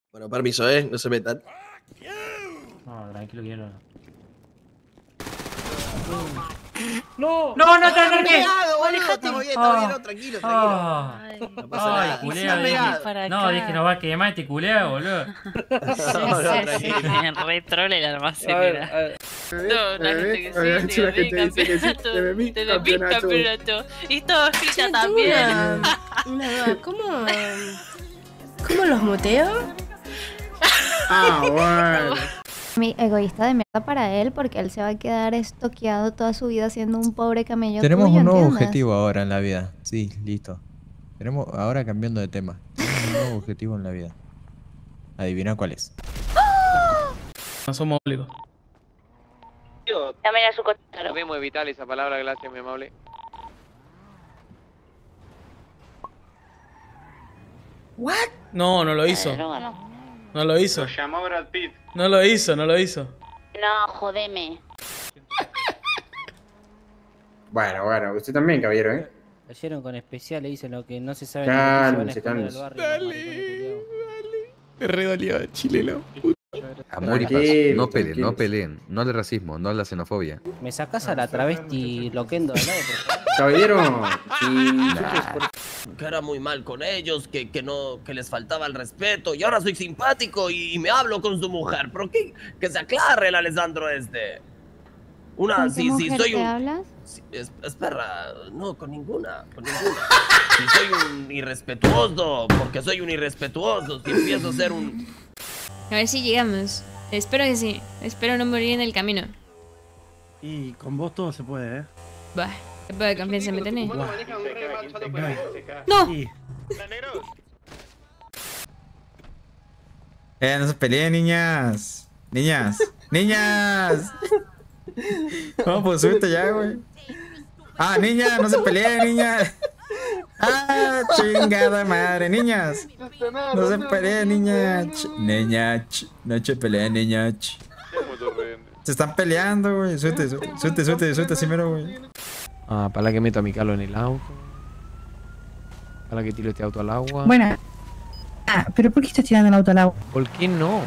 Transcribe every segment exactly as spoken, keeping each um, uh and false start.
Bueno, permiso, ¿eh? No se metan. No, tranquilo, quiero. No, no, no, no, no, pegado, boludo. Estamos bien, estamos bien, no, tranquilo, tranquilo. Ay, No pasa nada. ay, culea, dije. No, dije, no va a quemar este culea, boludo. Sí, No, no, sí, sí, tranquilo. me re trole el a ver, almacén. a ver. No, la gente que sí, la gente dice que sí, campeonato, Telemí, Telemí campeonato. campeonato. Y todo escrita Che, tengo también. Una, una duda, ¿cómo, ¿cómo los muteo? Ah, bueno. Mi egoísta de mierda para él porque él se va a quedar estoqueado toda su vida siendo un pobre camello. Tenemos tuyo, un nuevo ¿entiendes? objetivo ahora en la vida. Sí, listo. Tenemos ahora cambiando de tema. Tenemos un nuevo objetivo en la vida. Adivina cuál es. No somos públicos. Dame la su cochero. Lo mismo evitar esa palabra, gracias, mi amable. ¿What? No, no lo hizo. Droga, no. No lo hizo. Lo llamó Brad Pitt. No lo hizo, no lo hizo. No, jodeme. Bueno, bueno, usted también, caballero, ¿eh? Cayeron con especial y dicen lo que no se sabe. Cálmense, cálmense. Me re dolió Chileno. Amor y paz. Tranquilo, No peleen, tranquilo. no peleen. No al racismo, no a la xenofobia. ¿Me sacás a la travesti loquendo de lado, por favor? Caballero, si... Cara muy mal con ellos, que, que no, que les faltaba el respeto. Y ahora soy simpático y, y me hablo con su mujer. ¿Pero qué? Que se aclare el Alessandro este. Una, ¿Con qué si, si mujer soy te un... hablas? Si, es, espera, no, con ninguna, con ninguna. Si soy un irrespetuoso, porque soy un irrespetuoso, si empiezo a ser un... A ver si llegamos. Espero que sí. Espero no morir en el camino. Y con vos todo se puede, ¿eh? Bah, qué poca confianza me tenés. Bueno, maneja un re manchado para se cae. ¡No! Sí. Eh, no se peleen, niñas. Niñas. Niñas. No, pues súbete ya, güey. Ah, niña, no se peleen, niña. Ah, chingada madre, niñas. No se peleen, niña. Ch niña, ch no se peleen, niña. Ch se están peleando, güey. Suerte, suerte, suerte, suerte, suerte, así mero, güey. Ah, para que meto a mi Carlos en el auto. Para que tiro este auto al agua. Bueno. Ah, pero ¿por qué estás tirando el auto al agua? ¿Por qué no?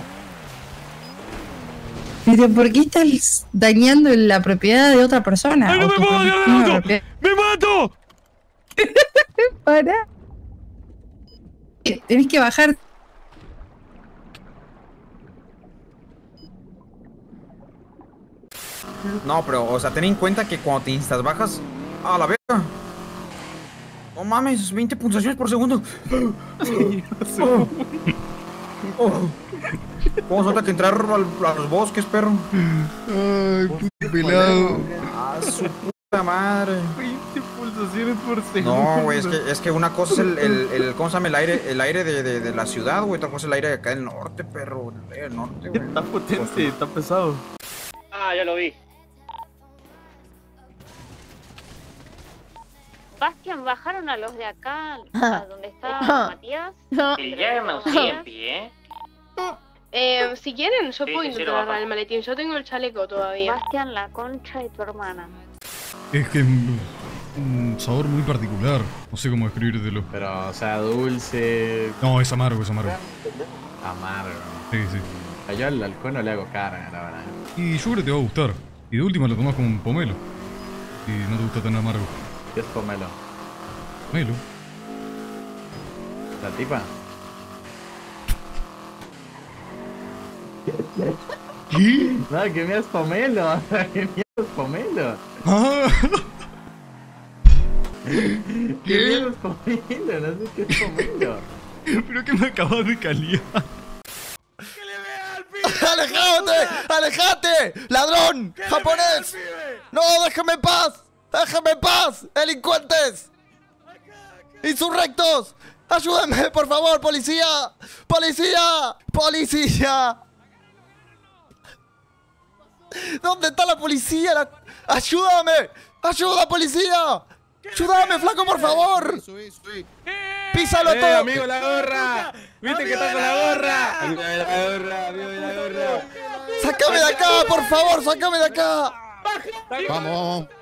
Pero ¿por qué estás dañando la propiedad de otra persona? ¡Ay, no me puedo dañar el auto! ¡Me mato! Para. Tenés que bajar. No, pero, o sea, ten en cuenta que cuando te instas bajas a la verga. No mames, veinte pulsaciones por segundo. Oh. Oh. ¿Cómo suelta que entrar al- a los bosques, perro? Ay, puto pelado. Ah, su puta madre. veinte pulsaciones por segundo. No, güey, es que, es que una cosa es el, el, el ¿cómo se llama? El aire, el aire de, de, de la ciudad, güey. Otra cosa es el aire de acá del norte, perro. El aire del norte, güey. Está potente, está pesado. Ah, ya lo vi. Bastian, ¿bajaron a los de acá? ¿A donde está Matías? Y ya me usé en pie. Eh, si quieren, yo Sí, puedo sí, intentar sí, lo agarrar bajo. el maletín. Yo tengo el chaleco todavía. Bastian, la concha de tu hermana. Es que un sabor muy particular. No sé cómo describírtelo. Pero, o sea, dulce. No, es amargo, es amargo. Amargo. Sí, sí. Yo al alcohol no le hago cara, la verdad. Y yo creo que te va a gustar. Y de última lo tomás como un pomelo. Y no te gusta tan amargo. ¿Qué es pomelo? Pomelo. ¿La tipa? ¿Qué? No, que me es pomelo. Que me es pomelo. Ah. Que me es pomelo, no sé qué es pomelo. Pero que me acabas de caliar. ¡Alejate! ¡Alejate! ¡Ladrón! ¡Japonés! ¡No, déjame en paz! ¡Déjame en paz! ¡Delincuentes! ¡Insurrectos! ¡Ayúdenme, por favor, policía! ¡Policía! ¡Policía! ¿Dónde está la policía? La... ¡Ayúdame! ¡Ayuda, policía! ¡Ayúdame, flaco, por favor! ¡Písalo ¡Eh, todo! amigo, la gorra! ¿Viste que está con la gorra? Amigo de la gorra, amigo de la gorra. ¡Sácame de acá, por favor! ¡Sácame de acá! Vamos, vamos.